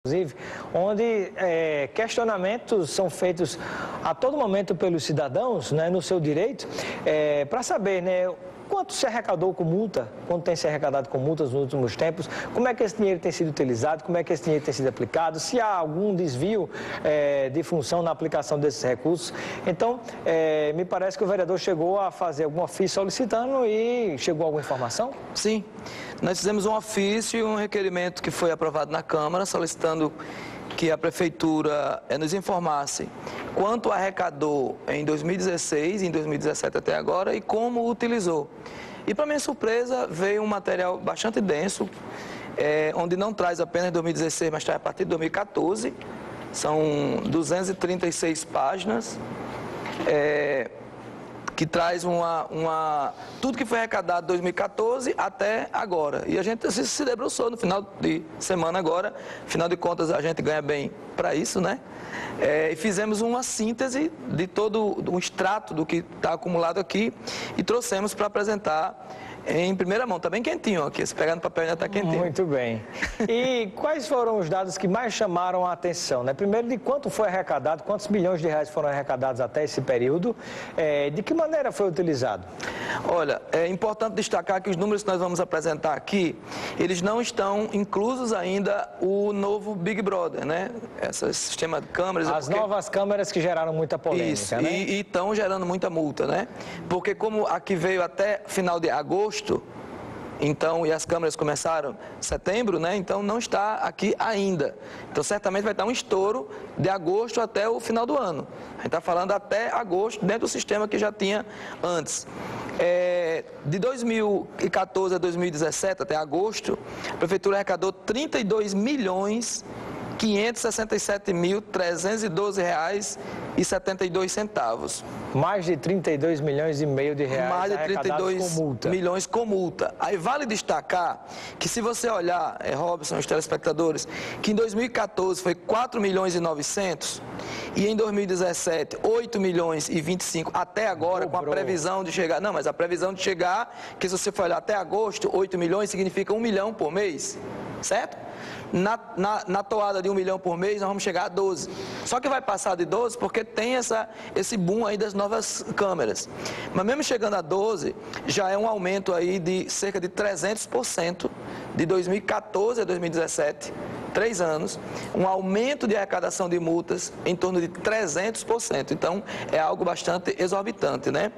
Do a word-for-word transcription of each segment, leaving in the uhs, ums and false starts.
inclusive, onde é, questionamentos são feitos a todo momento pelos cidadãos, né, no seu direito, é, para saber, né, quanto se arrecadou com multa, quanto tem se arrecadado com multas nos últimos tempos, como é que esse dinheiro tem sido utilizado, como é que esse dinheiro tem sido aplicado, se há algum desvio é, de função na aplicação desses recursos. Então, é, me parece que o vereador chegou a fazer algum ofício solicitando e chegou a alguma informação? Sim, nós fizemos um ofício e um requerimento que foi aprovado na Câmara, solicitando que a Prefeitura eh, nos informasse quanto arrecadou em dois mil e dezesseis, em dois mil e dezessete até agora e como utilizou. E, para minha surpresa, veio um material bastante denso, eh, onde não traz apenas dois mil e dezesseis, mas traz a partir de dois mil e quatorze. São duzentas e trinta e seis páginas, eh, que traz uma, uma, tudo que foi arrecadado de dois mil e quatorze até agora. E a gente se, se debruçou no final de semana agora, afinal de contas a gente ganha bem para isso, né? É, e fizemos uma síntese de todo um extrato do que está acumulado aqui e trouxemos para apresentar em primeira mão. Está bem quentinho aqui, se pegar no papel ainda está quentinho. Muito bem. E quais foram os dados que mais chamaram a atenção, né? Primeiro, de quanto foi arrecadado, quantos milhões de reais foram arrecadados até esse período, é, de que maneira foi utilizado? Olha, é importante destacar que os números que nós vamos apresentar aqui, eles não estão inclusos ainda o novo Big Brother, né? Esse sistema de câmeras... As é porque... novas câmeras que geraram muita polêmica, Isso, né? e estão gerando muita multa, né? Porque como aqui veio até final de agosto, então, e as câmeras começaram em setembro, né? Então não está aqui ainda. Então certamente vai estar um estouro de agosto até o final do ano. A gente está falando até agosto dentro do sistema que já tinha antes. É, de dois mil e quatorze a dois mil e dezessete, até agosto, a Prefeitura arrecadou trinta e dois milhões quinhentos e sessenta e sete mil trezentos e doze reais e setenta e dois centavos. Mais de trinta e dois milhões e meio de reais Mais de trinta e dois com multa. milhões com multa. Aí vale destacar que se você olhar, é, Robson, os telespectadores, que em dois mil e quatorze foi quatro milhões e novecentos e em dois mil e dezessete oito milhões e vinte e cinco até agora, Dobrou. com a previsão de chegar, não, mas a previsão de chegar, que se você for olhar até agosto, oito milhões significa um milhão por mês, certo? Na, na, na toada de um milhão por mês, nós vamos chegar a doze. Só que vai passar de doze porque tem essa, esse boom aí das novas câmeras. Mas mesmo chegando a doze, já é um aumento aí de cerca de trezentos por cento de dois mil e quatorze a dois mil e dezessete, três anos, um aumento de arrecadação de multas em torno de trezentos por cento. Então, é algo bastante exorbitante, né?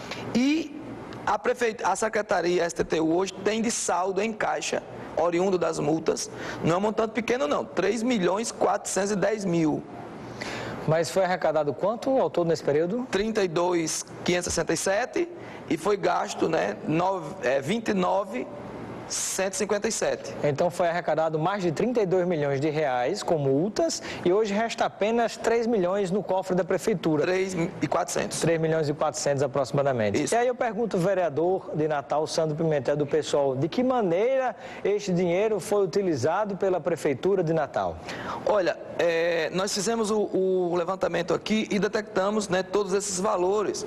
E a, prefeita, a Secretaria S T T U hoje tem de saldo em caixa, oriundo das multas, não é um montante pequeno não, três milhões quatrocentos e dez mil. Mas foi arrecadado quanto ao todo nesse período? trinta e dois mil quinhentos e sessenta e sete e foi gasto, né, vinte e nove mil cento e cinquenta e sete. Então foi arrecadado mais de trinta e dois milhões de reais com multas e hoje resta apenas três milhões no cofre da Prefeitura. três mil e quatrocentos. três milhões e quatrocentos aproximadamente. Isso. E aí eu pergunto ao vereador de Natal, Sandro Pimentel, do PSOL, de que maneira este dinheiro foi utilizado pela Prefeitura de Natal? Olha, é, nós fizemos o, o levantamento aqui e detectamos, né, todos esses valores.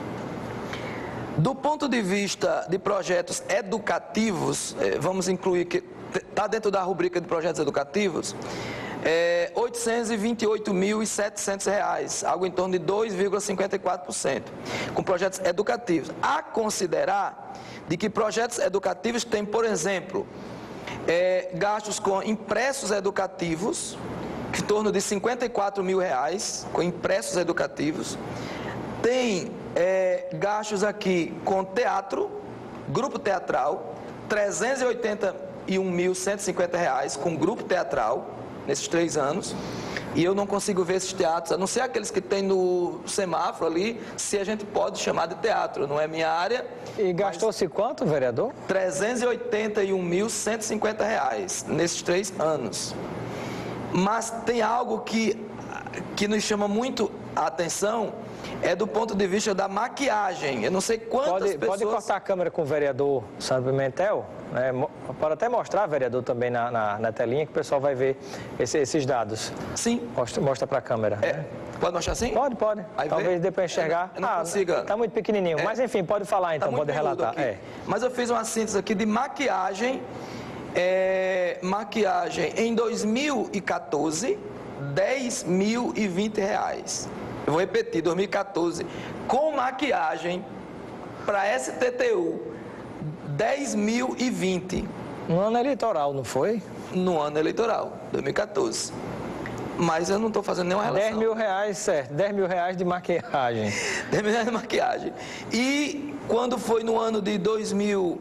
Do ponto de vista de projetos educativos, eh, vamos incluir que está dentro da rubrica de projetos educativos, é, oitocentos e vinte e oito mil e setecentos reais, algo em torno de dois vírgula cinquenta e quatro por cento, com projetos educativos. A considerar de que projetos educativos têm, por exemplo, é, gastos com impressos educativos, em torno de cinquenta e quatro mil reais, com impressos educativos. Tem é, gastos aqui com teatro, grupo teatral, trezentos e oitenta e um mil cento e cinquenta reais com grupo teatral, nesses três anos. E eu não consigo ver esses teatros, a não ser aqueles que tem no semáforo ali, se a gente pode chamar de teatro, não é minha área. E gastou-se quanto, vereador? trezentos e oitenta e um mil cento e cinquenta reais nesses três anos. Mas tem algo que, que nos chama muito a atenção, é do ponto de vista da maquiagem. Eu não sei quantas pode, pessoas... Pode cortar a câmera com o vereador Sandro Pimentel? Né? Pode até mostrar, vereador, também na, na, na telinha, que o pessoal vai ver esse, esses dados. Sim. Mostra, mostra para a câmera. É, né? Pode mostrar assim? Pode, pode. Aí Talvez vê? dê para enxergar. Eu não, eu não ah, consigo. Está muito pequenininho. É. Mas, enfim, pode falar, então, tá pode relatar. É. Mas eu fiz uma síntese aqui de maquiagem É, maquiagem em dois mil e quatorze, dez mil e vinte reais. Eu vou repetir, dois mil e quatorze, com maquiagem para S T T U, dez mil e vinte. No ano eleitoral, não foi? No ano eleitoral, dois mil e quatorze. Mas eu não estou fazendo nenhuma relação. dez mil reais, certo. dez mil reais de maquiagem. dez mil reais de maquiagem. E quando foi no ano de dois mil,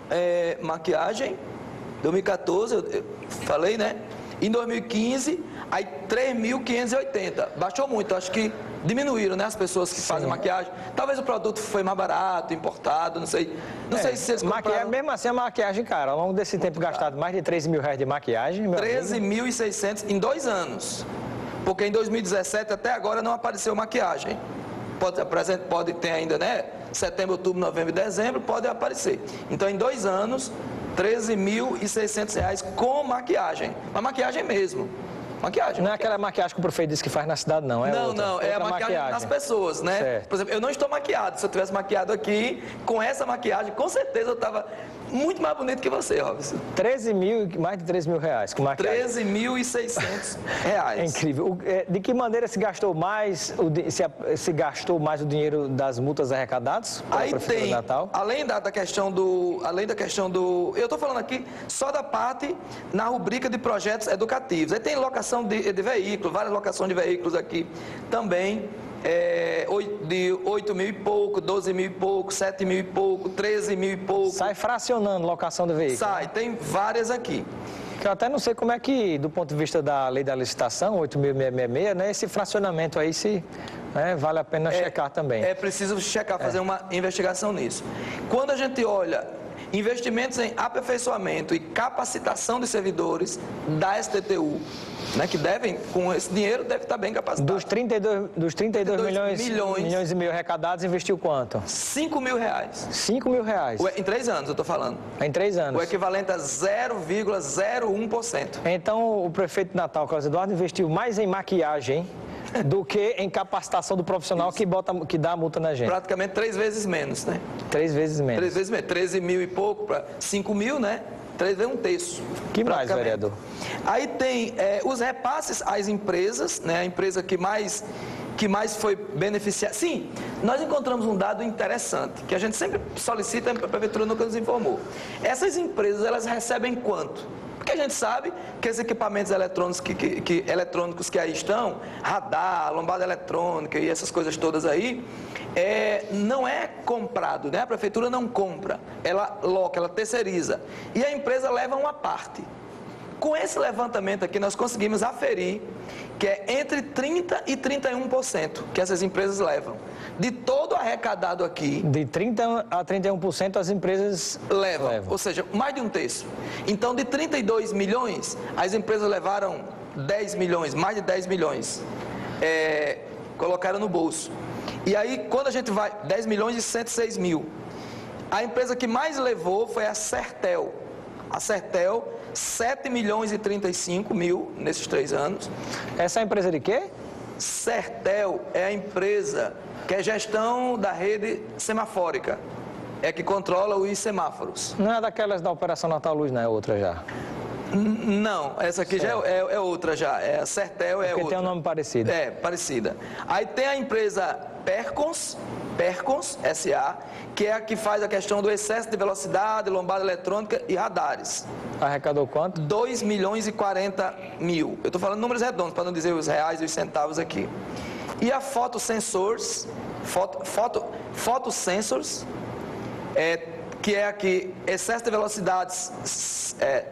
é, maquiagem, dois mil e quatorze, eu, eu falei, né? Em dois mil e quinze, aí três mil quinhentos e oitenta. Baixou muito, acho que diminuíram, né? As pessoas que Sim. fazem maquiagem. Talvez o produto foi mais barato, importado, não sei. Não é, sei se vocês compraram. Maquiagem, mesmo assim, a maquiagem, cara, ao longo desse tempo gastado mais de treze mil reais de maquiagem, meu treze mil e seiscentos em dois anos. Porque em dois mil e dezessete até agora não apareceu maquiagem. Pode, pode ter ainda, né? Setembro, outubro, novembro e dezembro, pode aparecer. Então, em dois anos, treze mil e seiscentos reais com maquiagem. Uma maquiagem mesmo. Maquiagem. Não é aquela maquiagem que o prefeito disse que faz na cidade, não. É não, outra, não. outra é a maquiagem, maquiagem nas pessoas, né? Certo. Por exemplo, eu não estou maquiado. Se eu tivesse maquiado aqui, com essa maquiagem, com certeza eu estava muito mais bonito que você, Robson. treze mil, mais de treze mil reais com maquiagem. treze mil e seiscentos reais. É incrível. De que maneira se gastou mais, se, se gastou mais o dinheiro das multas arrecadadas? Aí tem, Natal? além da, da questão do, além da questão do, eu estou falando aqui só da parte na rubrica de projetos educativos. Aí tem locação de, de veículos, várias locações de veículos aqui também. É, de oito mil e pouco, doze mil e pouco, sete mil e pouco, treze mil e pouco. Sai fracionando locação do veículo. Sai, tem várias aqui. Que eu até não sei como é que, do ponto de vista da lei da licitação, oito mil seiscentos e sessenta e seis, né, esse fracionamento aí, se né, vale a pena é, checar também. É preciso checar, fazer é. uma investigação nisso. Quando a gente olha investimentos em aperfeiçoamento e capacitação de servidores da S T T U, né, que devem, com esse dinheiro, deve estar bem capacitado. Dos trinta e dois, dos trinta e dois milhões, milhões, milhões e meio arrecadados, investiu quanto? cinco mil reais. cinco mil reais? Em três anos, eu estou falando. Em três anos. O equivalente a zero vírgula zero um por cento. Então, o prefeito de Natal, Carlos Eduardo, investiu mais em maquiagem do que em capacitação do profissional que, bota, que dá a multa na gente. Praticamente três vezes menos, né? Três vezes menos. Três vezes menos. treze mil e pouco para cinco mil, né? Três vezes um terço. Que mais, vereador? Aí tem é, os repasses às empresas, né? A empresa que mais, que mais foi beneficiada. Sim, nós encontramos um dado interessante, que a gente sempre solicita, a Prefeitura nunca nos informou. Essas empresas, elas recebem quanto? Porque a gente sabe que esses equipamentos eletrônicos que, que, que, eletrônicos que aí estão, radar, lombada eletrônica e essas coisas todas aí, é, não é comprado, né? A Prefeitura não compra, ela loca, ela terceiriza. E a empresa leva uma parte. Com esse levantamento aqui, nós conseguimos aferir que é entre trinta por cento e trinta e um por cento que essas empresas levam. De todo arrecadado aqui... De trinta a trinta e um por cento as empresas levam, levam, ou seja, mais de um terço. Então, de trinta e dois milhões, as empresas levaram dez milhões, mais de dez milhões, é, colocaram no bolso. E aí, quando a gente vai... dez milhões e cento e seis mil. A empresa que mais levou foi a Sertel. A Sertel, sete milhões e trinta e cinco mil nesses três anos. Essa é a empresa de quê? Sertel é a empresa que é gestão da rede semafórica. É que controla os semáforos. Não é daquelas da Operação Natal Luz, não é outra já? N não, essa aqui certo. já é, é, é outra já. É, a Sertel é Porque outra. Porque tem um nome parecido. É, parecida. Aí tem a empresa Percons, Percons S A, que é a que faz a questão do excesso de velocidade, lombada eletrônica e radares. Arrecadou quanto? dois milhões e quarenta mil. Eu estou falando números redondos, para não dizer os reais e os centavos aqui. E a Photosensors, foto, foto, Photosensors, é, que é aqui excesso de velocidades é,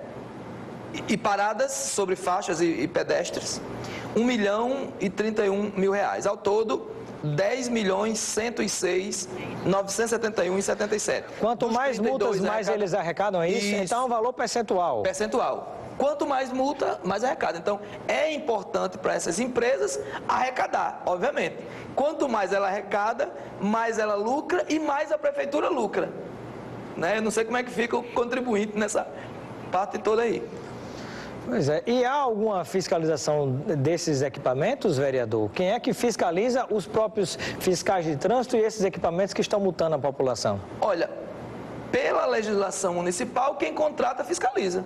e paradas sobre faixas e, e pedestres, um milhão e trinta e um mil reais. Ao todo, dez milhões cento e seis mil novecentos e setenta e um e setenta e sete. Quanto mais multas, mais eles arrecadam, é isso? Isso. Então é um valor percentual. Percentual. Quanto mais multa, mais arrecada. Então, é importante para essas empresas arrecadar, obviamente. Quanto mais ela arrecada, mais ela lucra e mais a prefeitura lucra. Né? Eu não sei como é que fica o contribuinte nessa parte toda aí. Pois é. E há alguma fiscalização desses equipamentos, vereador? Quem é que fiscaliza? Os próprios fiscais de trânsito e esses equipamentos que estão multando a população? Olha, pela legislação municipal, quem contrata fiscaliza.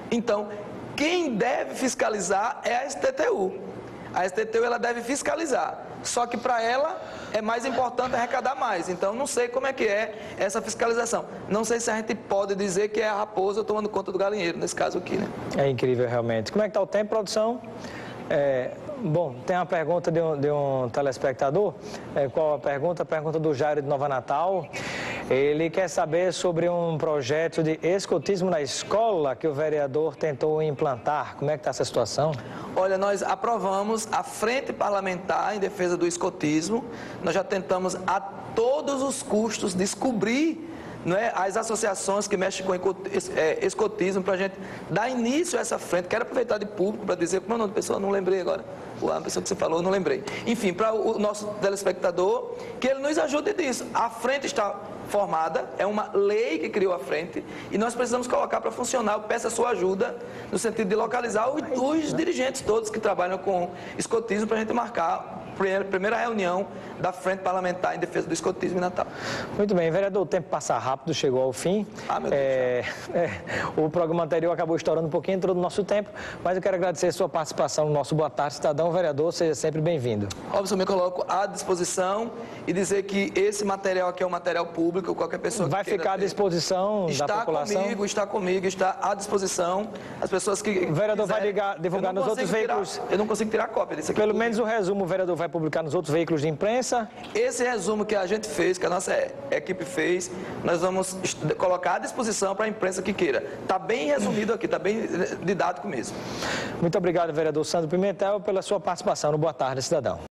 Então, quem deve fiscalizar é a S T T U. A S T T U ela deve fiscalizar, só que para ela é mais importante arrecadar mais. Então, não sei como é que é essa fiscalização. Não sei se a gente pode dizer que é a raposa tomando conta do galinheiro, nesse caso aqui, né? É incrível, realmente. Como é que está o tempo, produção? É, bom, tem uma pergunta de um, de um telespectador. É, qual a pergunta? A pergunta do Jairo de Nova Natal. Ele quer saber sobre um projeto de escotismo na escola que o vereador tentou implantar. Como é que está essa situação? Olha, nós aprovamos a Frente Parlamentar em Defesa do Escotismo. Nós já tentamos a todos os custos descobrir, não é, as associações que mexem com escotismo para a gente dar início a essa frente. Quero aproveitar de público para dizer, como é o nome da pessoa? Não lembrei agora. A pessoa que você falou, não lembrei. Enfim, para o nosso telespectador, que ele nos ajude nisso. A frente está formada, é uma lei que criou a frente e nós precisamos colocar para funcionar. Eu peço a sua ajuda no sentido de localizar os, os dirigentes todos que trabalham com escotismo para a gente marcar a primeira reunião da Frente Parlamentar em Defesa do Escotismo em Natal. Muito bem, vereador, o tempo passa rápido, chegou ao fim. Ah, meu Deus. É, é, o programa anterior acabou estourando um pouquinho, entrou no nosso tempo, mas eu quero agradecer a sua participação no nosso Boa Tarde, Cidadão. Vereador, seja sempre bem-vindo. Robson, me coloco à disposição e dizer que esse material aqui é um material público, qualquer pessoa vai que ficar à disposição está da população? Comigo, está comigo, está à disposição. As pessoas que o vereador quiserem, vai ligar, divulgar nos outros tirar, veículos? Eu não consigo tirar cópia desse aqui. Pelo tudo. menos o resumo o vereador vai publicar nos outros veículos de imprensa? Esse resumo que a gente fez, que a nossa equipe fez, nós vamos colocar à disposição para a imprensa que queira. Está bem resumido aqui, está bem didático mesmo. Muito obrigado, vereador Sandro Pimentel, pela sua participação no Boa Tarde, Cidadão.